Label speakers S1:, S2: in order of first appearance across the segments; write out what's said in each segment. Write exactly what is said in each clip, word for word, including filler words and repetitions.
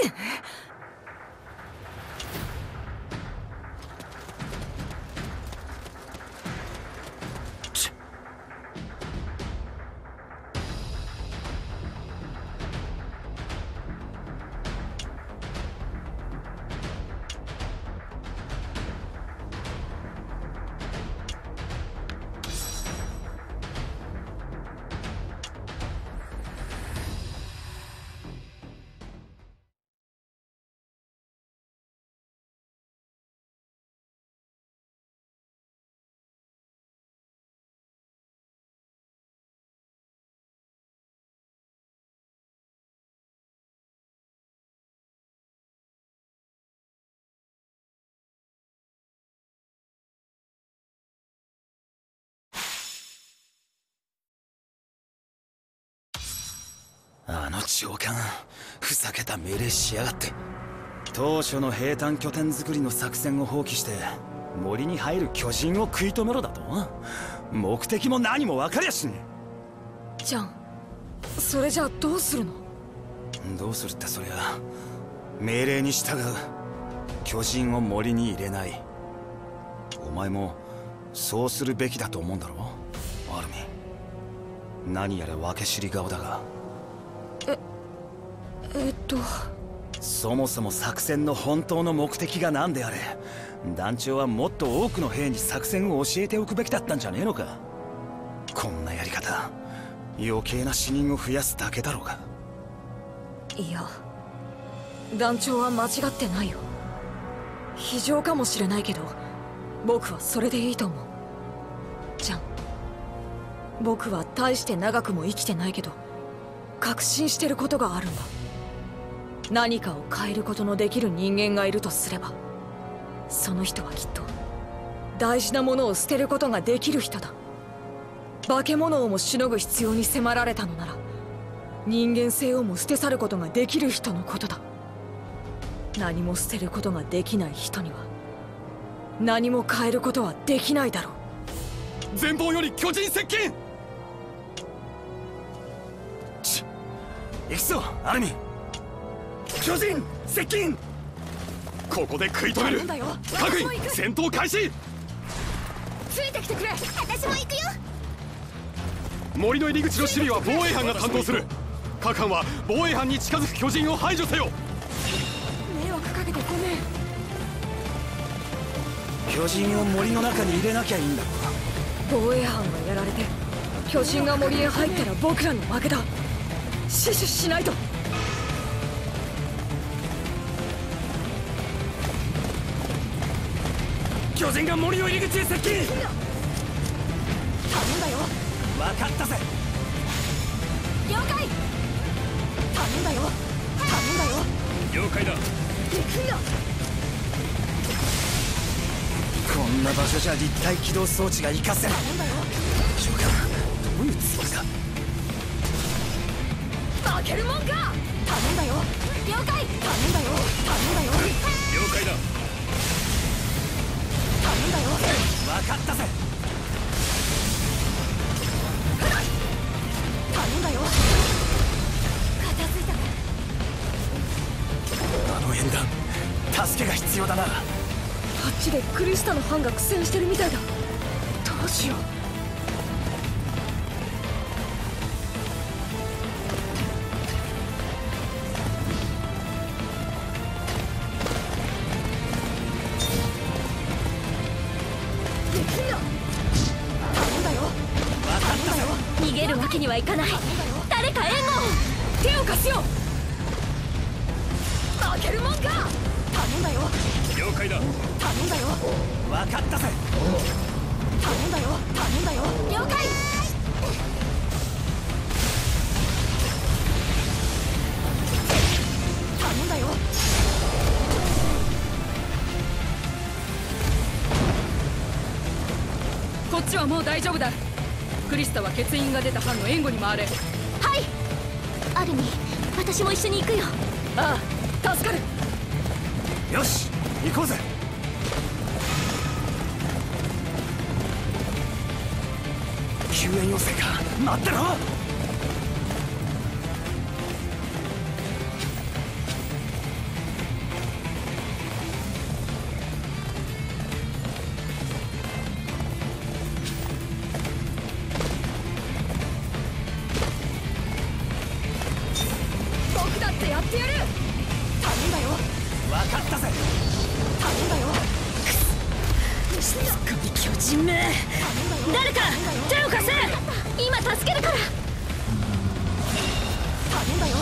S1: あの長官、ふざけた命令しやがって。当初の兵站拠点作りの作戦を放棄して森に入る巨人を食い止めろだと？目的も何も分かりゃしね
S2: え。じゃん、それじゃあどうするの？
S1: どうするってそりゃ命令に従う。巨人を森に入れない。お前もそうするべきだと思うんだろう、アルミ。何やら分け知り顔だが。
S2: ええっと
S1: そもそも作戦の本当の目的が何であれ、団長はもっと多くの兵に作戦を教えておくべきだったんじゃねえのか。こんなやり方、余計な死人を増やすだけだろうが。
S2: いや、団長は間違ってないよ。非常かもしれないけど僕はそれでいいと思う。じゃん、僕は大して長くも生きてないけど確信してることがあるんだ。何かを変えることのできる人間がいるとすれば、その人はきっと大事なものを捨てることができる人だ。化け物をもしのぐ必要に迫られたのなら、人間性をも捨て去ることができる人のことだ。何も捨てることができない人には何も変えることはできないだろう。
S1: 前方より巨人接近。ち行くぞアルミ。巨人接近。ここで食い止める。各員戦闘開始。
S2: ついてきてくれ。
S3: 私も行くよ。
S1: 森の入り口の守備は防衛班が担当する。各班は防衛班に近づく巨人を排除せよ。
S2: 迷惑かけてごめん。
S1: 巨人を森の中に入れなきゃいいんだろ。
S2: 防衛班がやられて巨人が森へ入ったら僕らの負けだ。死守しないと。
S1: 巨人が森の入り口へ接近。頼ん
S2: だよ。
S1: 分かったぜ。
S2: 了解。頼んだよ。頼んだよ。
S1: 了解だ。
S2: 行くよ。
S1: こんな場所じゃ立体起動装置が活かせない。
S2: 頼んだよ。
S1: 長官、どういうつもりだ。
S2: 負けるもんか。頼んだよ。了解。頼んだよ。頼んだよ。
S1: 了解だ。
S2: 頼んだよ。
S1: 分かったぜ。
S2: 頼んだよ。片付いたね。
S1: あの縁談、助けが必要だな。
S2: あっちでクリスタの班が苦戦してるみたいだ。どうしよう。
S3: 逃げるわけにはいかない。誰か援護を。
S2: 手を貸すよ。負けるもんか。頼んだよ。
S1: 了解だ。
S2: 頼んだよ。
S1: 分かったぜ。
S2: 頼んだよ。頼んだよ。
S3: 了解。
S2: 頼んだよ。こっちはもう大丈夫だ。クリスタは欠員が出た班の援護に回れ。
S3: はい。アルミ、私も一緒に行くよ。
S2: ああ、助かる。
S1: よし、行こうぜ。救援要請か。待ってろ。
S3: 誰か手を貸せ。今助けるから。頼んだよ。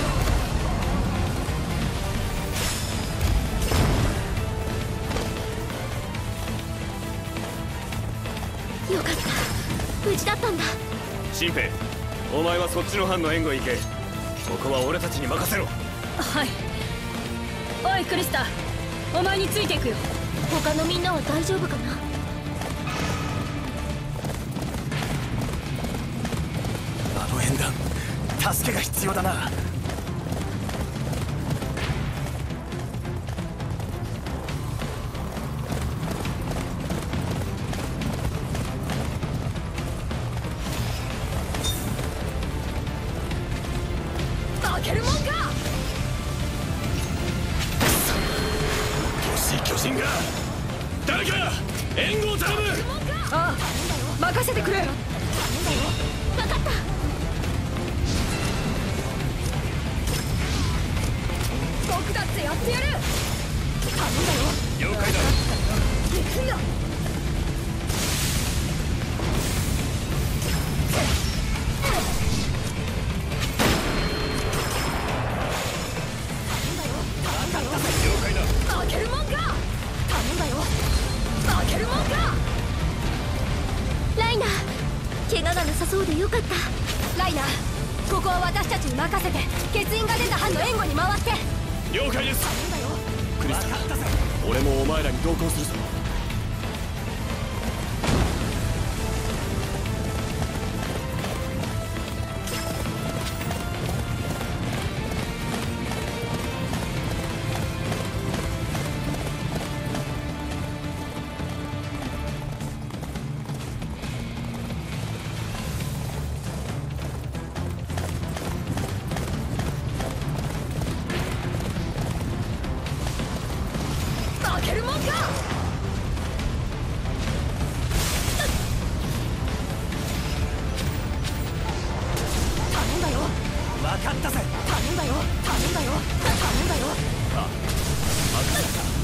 S3: よかった、無事だったんだ。
S4: 新兵、お前はそっちの班の援護へ行け。ここは俺たちに任せろ。
S3: はい。おいクリスタ、お前についていくよ。他のみんなは大丈夫かな。
S1: あの縁談、助けが必要だな。
S2: 負けるもんか。
S4: 巨人が誰か援護を頼む。
S2: ああ、任せてくれ。
S3: 分かった。
S2: 僕だってやってやる。頼んだよ。
S4: 了解だ。
S2: 行くんだ。
S4: 了解だ。
S2: 負けるもんか。頼んだよ。負けるもんか。
S3: ライナー、怪我がなさそうでよかった。
S2: ライナー、ここは私たちに任せて、欠員が出た班の援護に回って。
S4: 了解です。
S2: 頼んだよ。
S4: クリスタ、俺もお前らに同行するぞ。
S2: 負けるもんか。頼んだよ。
S1: 分かったぜ。
S2: 頼んだよ。頼んだよ。頼んだよ。
S4: あ、任せた。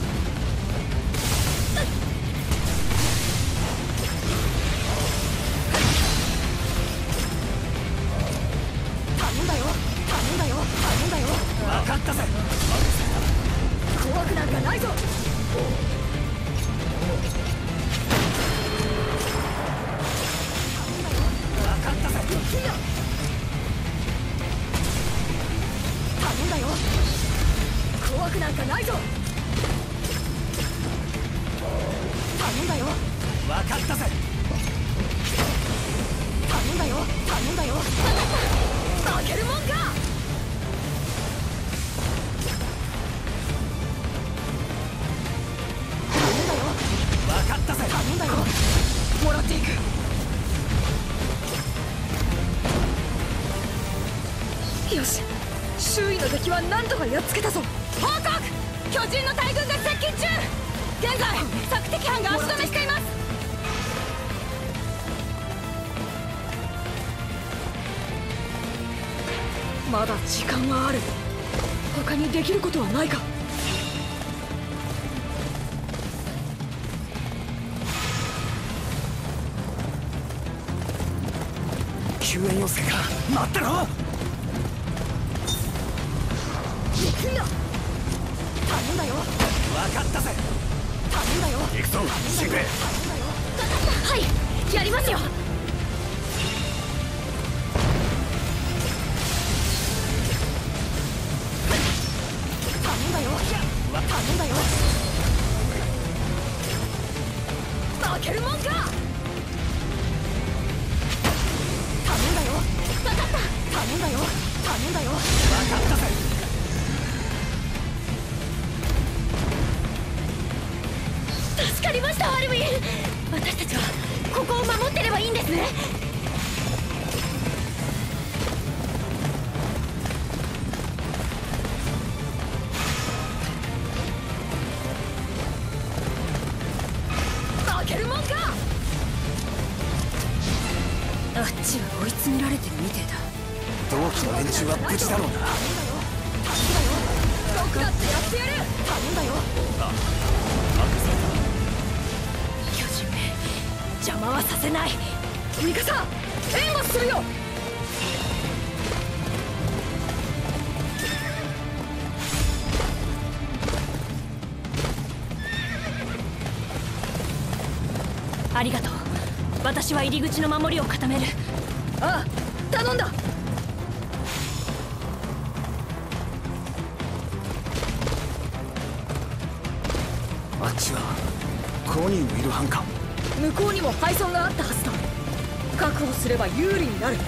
S2: 頼んだよ。頼んだよ。頼んだよ。
S1: 分かったぜ。
S2: 怖くなんかないぞ。
S1: 分かったぜ。
S2: 行くんだ。頼んだよ。怖くなんかないぞ。頼んだよ。
S1: 分かったぜ。
S2: 頼んだよ。頼んだよ。負けるもんか。
S1: 分かったぜ。
S2: 頼んだよ。もらっていく。よし、周囲の敵は何とかやっつけたぞ。報告、巨人の大軍が接近中。現在索敵班が足止めしています。まだ時間はある。他にできることはないか。
S1: 救援要請か。待ってろ。
S2: 行くんだ。頼んだよ。
S1: 分かったぜ。
S2: 頼んだよ。
S4: 行くぞ、新兵。
S3: はい、やりますよ。
S2: 頼んだよ。頼んだよ。負けるもんか。頼んだよ。
S3: 分かった。
S2: 頼んだよ。頼んだよ。
S1: 分かったぜ。
S3: 助かりましたアルウィン。私たちはここを守ってればいいんですね。
S2: 負けるもんか。
S3: あっちは追い詰められてるみてえだ。
S1: 同期の連中は無事だろうな。
S2: 僕だってやってやる。頼んだよ。
S4: あ、任せた。
S3: 巨人め
S2: まはさせない。ミカサ、援護するよ。
S3: ありがとう。私は入り口の守りを固める。
S2: ああ、頼んだ。
S1: あっちはコニーのいる班か。
S2: 向こうにも配送があったはずだ。確保すれば有利になる。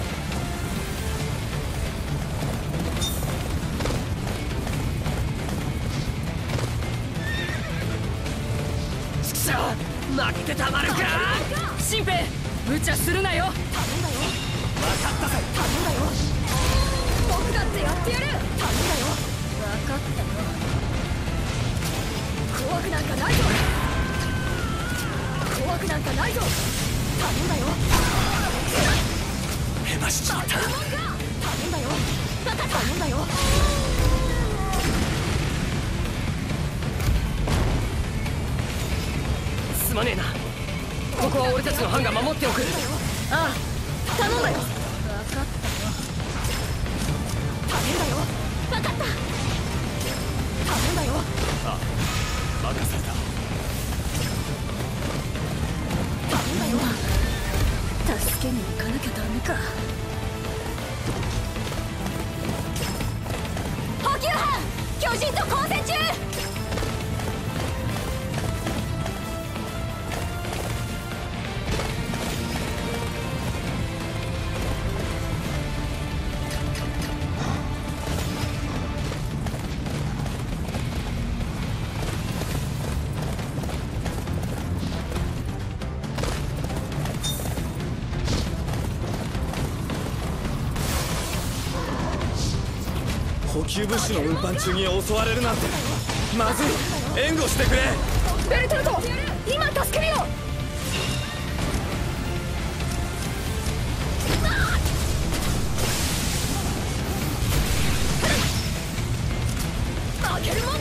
S3: ちくしょう、負けてたまるか。新兵、無茶するなよ。
S2: 頼んだよ。分かったぜ。頼んだよ。僕だってやってやる。頼んだよ。分かったよ。怖くなんかないぞ。怖くなんかないぞ。頼んだよ。
S1: へましちまった。
S2: 頼んだよ。頼んだよ。
S3: すまねえな。ここは俺たちの班が守っておく。
S2: ああ、頼んだよ。分かったよ。頼んだよ。分かった。頼んだよ。
S4: ああ、任された。
S2: 頼んだよ。助けに行かなきゃダメか。補給班、巨人と交戦中。
S4: 補給物資の運搬中に襲われるなんてまずい。援護してくれ。
S2: ベルトルト、今助けるよ。負けるもんか。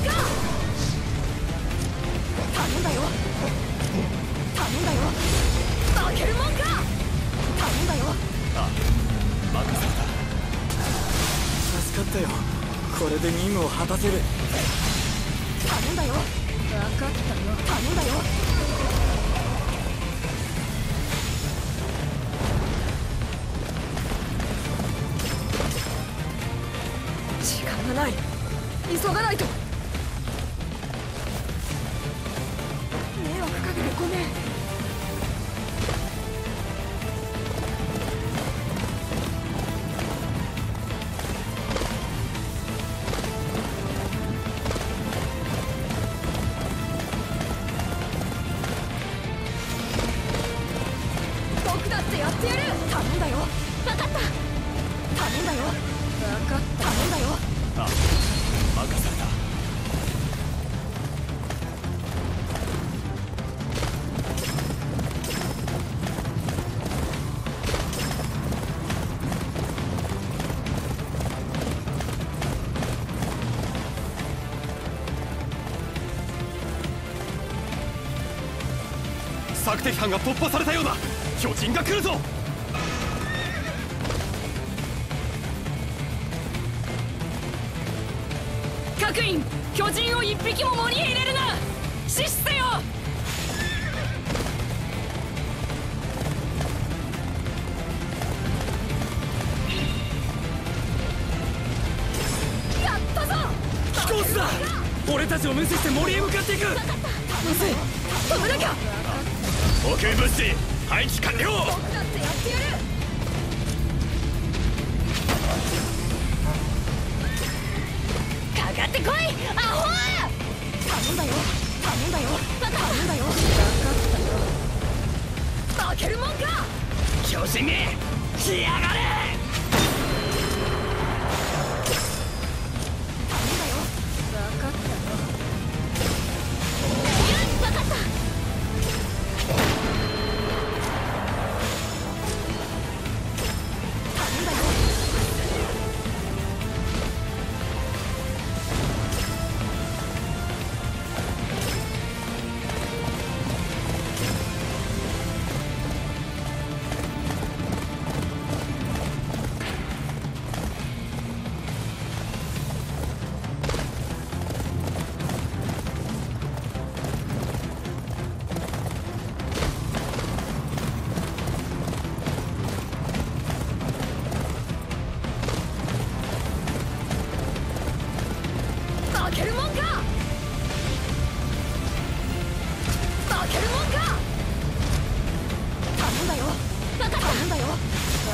S2: 頼んだよ。頼んだよ。負けるもんか。頼んだよ。
S4: あ、任された。助かったよ。これで任務を果たせる。
S2: 頼んだよ。分かったよ。頼んだよ。時間がない。急がないと。迷惑かけてごめん。僕だってやってやる。頼んだよ。分かった。頼んだよ。分かった。頼んだよ。
S4: あ、任された。索敵班が突破されたようだ。巨人が来るぞ。
S3: 各員、巨人を一匹も森へ入れるな。死守せよ。
S2: やったぞ。
S4: 飛行士だ。俺たちを無視して森へ向かっていく。
S2: むずい。止めなきゃ。
S4: 補給物資配置完了。
S2: 僕だってやってやる。かかってこい、アホ。頼んだよ。頼んだよ。頼んだよ。分かったよ。負けるもんか。
S4: 巨人め来やがれ。
S2: 頼んだよ。分かったよ。分かった。頼んだよ。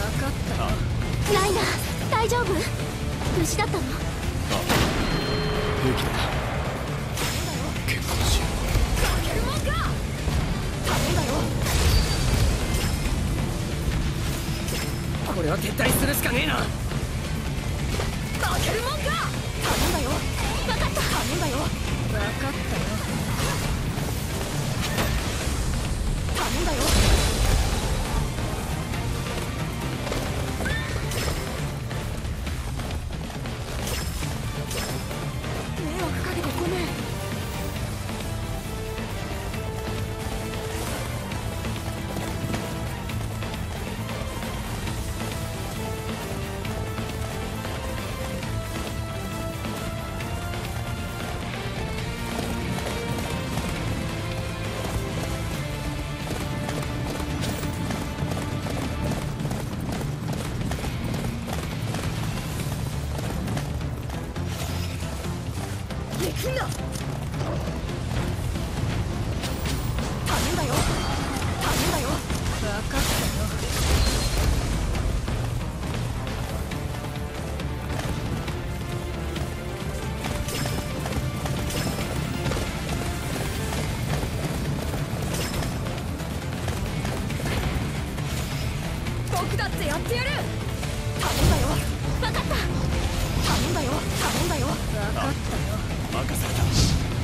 S3: かったよ。
S5: ライナー大丈夫？無事だったの？
S4: 平気だ。結婚しよ
S3: バケルモンか。頼んだよ。これは撤退するしかねえな。バケルモンか。頼んだよ。分かった。頼んだよ。分かったよ。頼んだよ。迷惑かけてごめん。行くんだ。頼んだよ。頼んだよ。分かったよ。僕だってやってやる。頼んだよ。分かった。頼んだよ。頼んだよ。分かったよ。
S4: う。任された。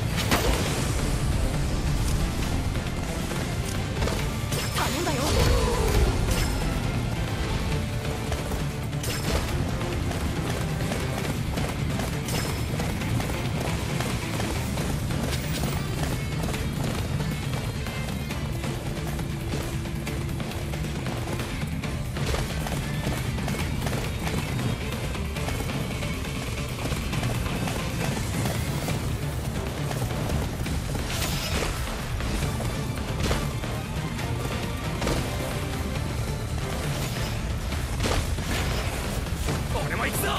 S3: 頼んだよ。
S4: 俺も行くぞ。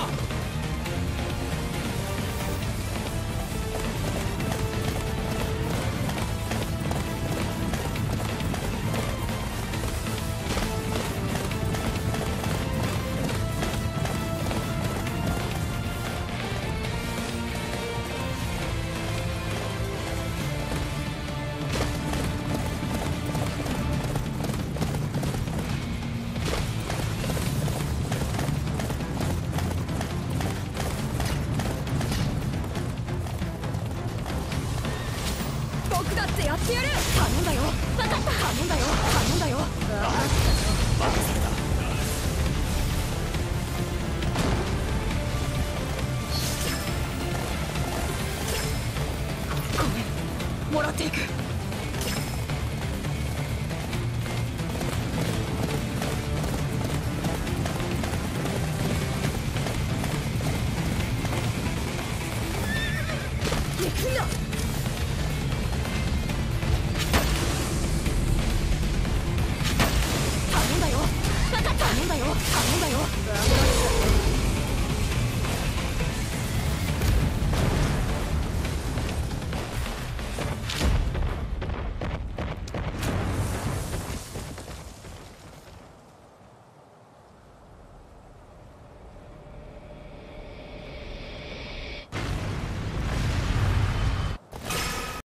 S3: 僕だってやってやる。頼んだよ。分かった。頼んだよ。頼んだよ。分かったよ。
S4: 任された。
S3: ごめん。もらっていく。